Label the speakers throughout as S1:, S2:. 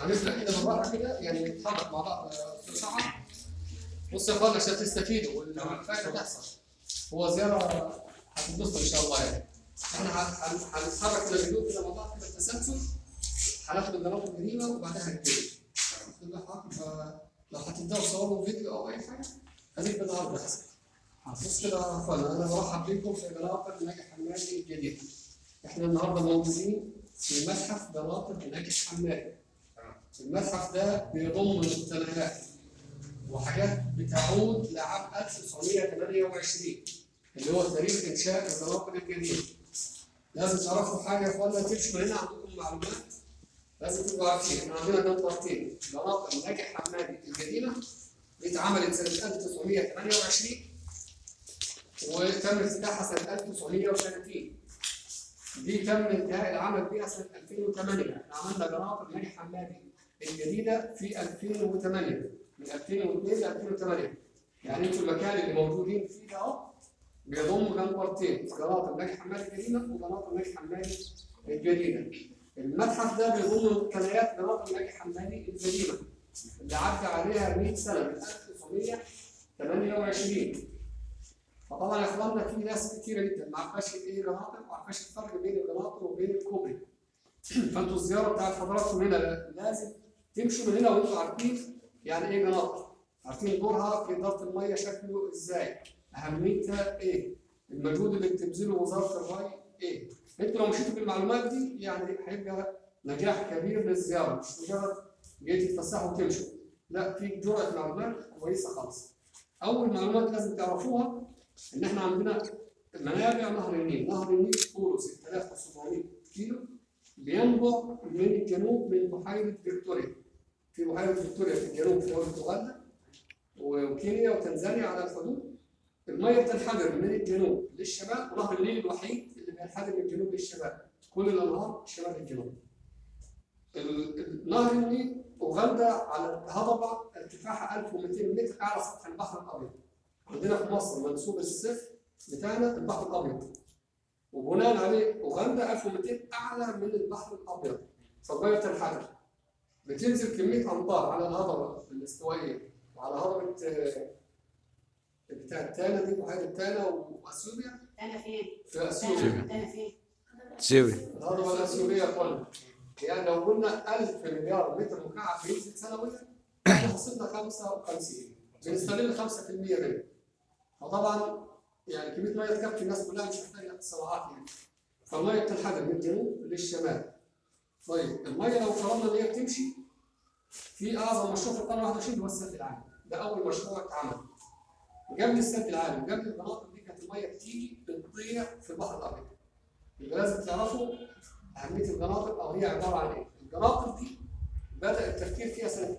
S1: هنبدا كده بالراحه كده يعني نتحرك مع بعض بسرعه. بص يا اخوانا عشان تستفيدوا والفائده تحصل. هو زياره هتتبسطوا ان شاء الله يعني. احنا هنتحرك كده بدون كده مع بعض كده بتسلسل. هناخد النقط القديمه وبعدها هنبتدي. لو هتبداوا تصوروا فيديو او اي حاجه خليك بالعرض احسن. بص كده يا اخوانا انا برحب بكم في جناطر ناجح حمادي الجديد. احنا النهارده موجودين في متحف جناطر ناجح حمادي. المتحف ده بيضم مقتنيات وحاجات بتعود لعام 1928 اللي هو تاريخ انشاء الجناطر الجديده. لازم تعرفوا حاجه يا اخوانا تمشوا من هنا عندكم معلومات لازم تبقوا عارفين. احنا عندنا جناطرتين، جناطر ناجح حمادي الجديده دي اتعملت سنه 1928 وتم افتتاحها سنه 1930. دي تم انتهاء العمل بها سنه 2008. احنا عملنا جناطر ناجح حمادي الجديده في 2008 من 2002 ل 2008. يعني انتوا المكان اللي موجودين فيه ده اهو بيضم جناطرتين، جناطر ناجح حمادي الجديده وجناطر ناجح حمادي الجديده. المتحف ده بيضم مقتنيات جناطر ناجح حمادي الجديده اللي عدى عليها 100 سنه من 1928. فطبعا يا اخواننا في ناس كثيره جدا ما عرفاش ايه جناطر وما عرفاش الفرق بين الجناطر وبين الكوبري. فانتوا الزياره بتاعت حضراتكم هنا لازم تمشوا من هنا وانتوا عارفين يعني ايه جناطر، عارفين دورها في اداره الميه شكله ازاي، اهميتها ايه، المجهود اللي بتبذله وزاره الري ايه. انتوا لو مشيتوا بالمعلومات دي يعني هيبقى نجاح كبير للزياره، مش مجرد جيتوا تتفسحوا وتمشوا، لا في جرعه معلومات كويسه خالص. اول معلومات لازم تعرفوها ان احنا عندنا منابع نهر النيل، نهر النيل طوله 6700 كيلو بينبع من الجنوب من بحيره فيكتوريا. في بحيره فيكتوريا في الجنوب في دوله اوغندا وكينيا وتنزانيا على الحدود. الميه بتنحدر من الجنوب للشمال ونهر النيل الوحيد اللي بينحدر من الجنوب للشمال، كل الانهار شمال الجنوب. نهر النيل اوغندا على هضبه ارتفاعها 1200 متر اعلى سطح البحر الابيض. عندنا في مصر منسوب الصفر بتاعنا البحر الابيض وبناء عليه اوغندا 1200 اعلى من البحر الابيض. فالميه بتنحدر بتنزل كميه امطار على الهضبه الاستوائيه وعلى هضبه بتاع تانا دي بحيره تانا واثيوبيا.
S2: تانا فين؟
S1: في اثيوبيا.
S2: تانا فين؟
S3: اثيوبيا.
S1: الهضبه الاثيوبيه يا اخوانا يعني لو قلنا 1000 مليار متر مكعب بينزل سنويا احنا وصلنا 55 بنستغل 5% منه. فطبعا يعني كميه ميه تكفي الناس كلها مش محتاجه صراعات يعني. فالميه بتنحدر من الجنوب للشمال. طيب الميه لو فرضنا ان هي بتمشي في اعظم مشروع في القرن 21 هو السد العالي. ده اول مشروع اتعمل. قبل السد العالي قبل القناطر دي كانت الميه بتيجي بتضيع في البحر الابيض. يبقى لازم تعرفوا اهميه القناطر او هي عباره عن ايه. القناطر دي بدا التفكير فيها سنه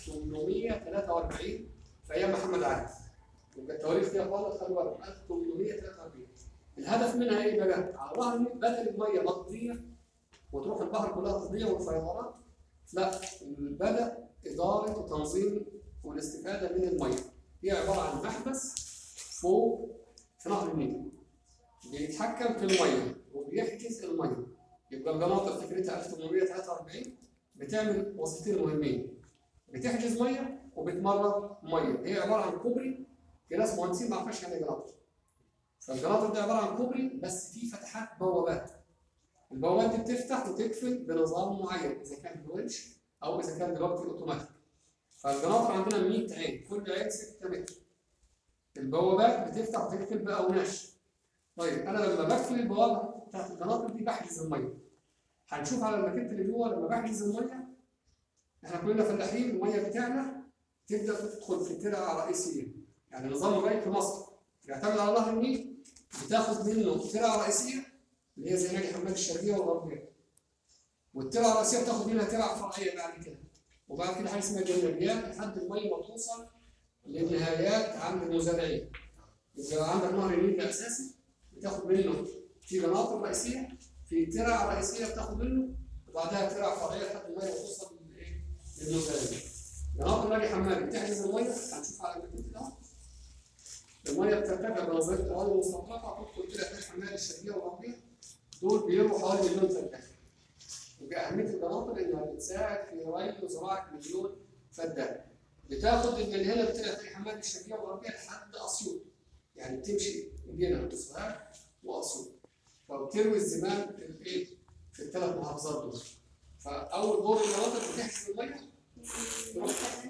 S1: 1843 في ايام محمد علي. يبقى التواريخ دي يا اخوانا خلوا بالكم 1843. الهدف منها ايه بقى؟ على ظهر النيل بدل الميه ما تضيع وتروح البحر كلها تضيع والفيضانات، لا بدا اداره وتنظيم والاستفاده من الميه. هي عباره عن محبس فوق في نهر النيل بيتحكم في الميه وبيحجز الميه. يبقى القناطر فكرتها 1843 بتعمل وظيفتين مهمين، بتحجز ميه وبتمرر ميه. هي عباره عن كوبري، في ناس مهندسين ما عرفوش يعني ايه قناطر. فالقناطر دي عباره عن كوبري بس في فتحات بوابات. البوابات دي بتفتح وتقفل بنظام معين اذا كان بالونش او اذا كان دلوقتي اوتوماتيك. فالقناطر عندنا 100 عين، كل عين 6 متر. البوابات بتفتح وتقفل باوناش. طيب انا لما بقفل البوابه بتاعت القناطر دي بحجز الميه. هنشوف على الماكيت اللي جوه لما بحجز الميه احنا كلنا فلاحين الميه بتاعنا تبدا تدخل في ترعه رئيسيه. يعني نظام الري في مصر بيعتمد على نهر النيل بتاخد منه ترعه رئيسيه اللي هي زي ناجح حمادي الشرقيه والغربيه. والترعه الرئيسيه بتاخد منها ترع فرعيه بعد كده. وبعد كده حاجه اسمها جنبيات لحد الميه ما توصل للنهايات عند المزارعين. يبقى عندك نهر النيل ده اساسي بتاخد منه في قناطر رئيسيه، في ترع رئيسيه بتاخد منه وبعدها ترع فرعيه لحد الميه ما توصل للمزارعين. قناطر ناجح حمادي بتحجز الميه، هنشوف على المكان ده. الميه بترتفع بنظريه التوالي المستطرقه تدخل كده في حمادي الشرقيه والغربيه. دول بيروا حوالي 1,000,000 فدان. يبقى اهميه القناطر انها بتساعد في ري وزراعه مليون فدان. بتاخد من هنا بتلاقي في حماد الشرقيه والغربيه لحد اسيوط، يعني بتمشي من هنا لسوهاج واسيوط، فبتروي الزمام في الايه؟ في الثلاث محافظات دول. فاول دور المناطق بتحجز الميه تروح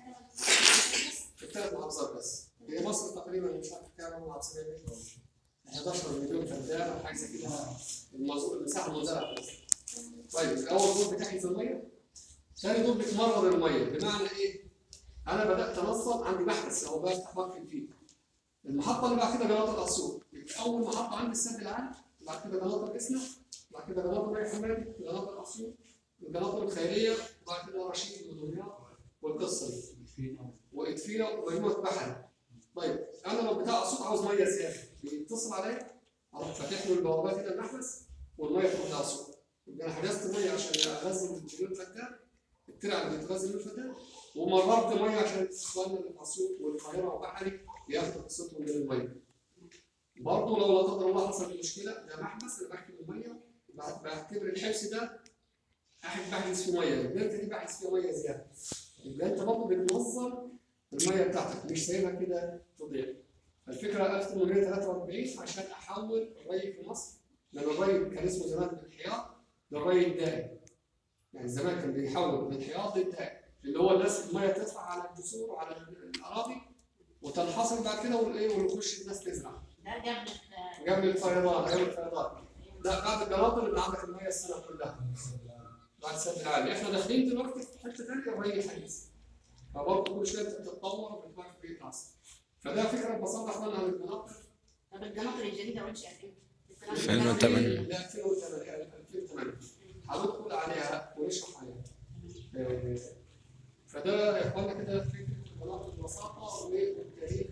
S1: في الثلاث محافظات بس. هي مصر تقريبا مش عارف كام محافظه 11 مليون فدان او حاجه زي كده المساحه المزرعه بس. طيب اول دور بتحجز الميه، ثاني دور بتمرر الميه، بمعنى ايه؟ انا بدات انظم عندي محبس او بفتح بقفل فيه. المحطه اللي بعد كده جناطر اسيوط، اول محطه عندي السد العالي، بعد كده جناطر اسنا، بعد كده جناطر ري حمادي، جناطر اسيوط، الجناطر الخيريه، وبعد كده رشيد ودمياط والقصه دي وادفينا ومجموعه بحري. طيب انا لو بتاع اسيوط عاوز ميه زياده بيتصل عليا اروح فاتح له البوابات كده المحبس والميه تروح لاسيوط. يبقى انا حجزت ميه عشان اغذي مليون فدان، الترعه اللي بتغذي مليون فدان، ومررت ميه عشان اخواننا اللي في اسيوط والقاهره وبحري ياخدوا قصتهم من الميه. برضه لو لا قدر الله حصل مشكله، ده محبس انا بحكم الميه، بعتبر الحبس ده بحجز فيه ميه، البركه دي بحجز فيها ميه زياده. يبقى انت برضه بتنظم الميه بتاعتك، مش سايبها كده تضيع. الفكره 1843 عشان احول الري في مصر من الري كان اسمه زمان بالحياط للري الدائم. يعني زمان كان بيحول من الحياط للدائم، اللي هو الناس الميه تدفع على الجسور وعلى الاراضي وتنحصر بعد كده ويخش الناس تزرع.
S2: ده
S1: قبل الفيضان. لا بعد الجناطر اللي عندك الميه السنه كلها. بعد السد العالي، احنا داخلين دلوقتي في حته ثانيه الري الحديث. فبرضه كل شويه بتتطور وبتبقى في بيت احسن. فده فكره ببساطه اخوانا عن الجناطر.
S2: طب الجناطر الجديده انشئت امتى؟
S3: 2008.
S1: لا 2008 هندخل عليها ونشرح عليها. فده يا اخوانا كده فكره الجناطر ببساطه والتاريخ.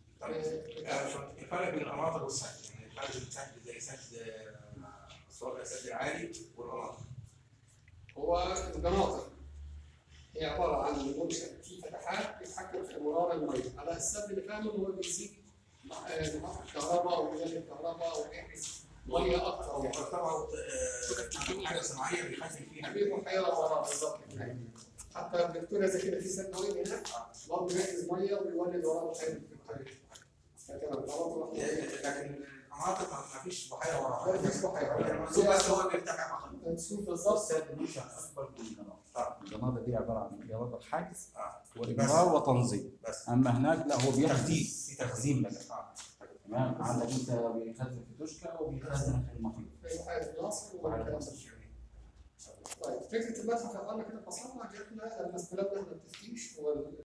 S4: الفرق بين القناطر والسد، يعني الفرق بين سد زي سد السد العالي والقناطر.
S1: هو الجناطر هي عباره عن منشأ فيه فتحات بيتحكم في مرار الميه، على السد اللي فاهمه ان هو بيزيد الكهرباء او مجال الكهرباء او بيحبس ميه اكثر.
S4: وطبعا حاجه صناعيه بيخزن فيها.
S1: بيبقوا حياه وراه بالظبط. حتى الدكتور اذا كده في سد نووي هناك برضه بيحجز ميه وبيولد وراه بحيره الدكتور.
S4: لكن القناطر ما فيش بحيره وراها.
S1: ما فيش بحيره.
S4: المنسوب بس هو اللي بيرتفع فقط.
S1: المنسوب بالظبط.
S5: السد منشأ اكبر من الجناطر. الجناطر دي عباره عن جناطر حجز وإدارة وتنظيم.
S4: بس
S5: اما هناك لا، هو بيحجز
S4: في تخزين
S5: بس. تمام. عندك انت بيخزن في توشكا وبيخزن في المحيط.
S1: في بحيره ناصر وبحيره ناصر. طيب فكره المتحف يا اخوانا كده ببساطه، احنا لما استلمنا احنا التفتيش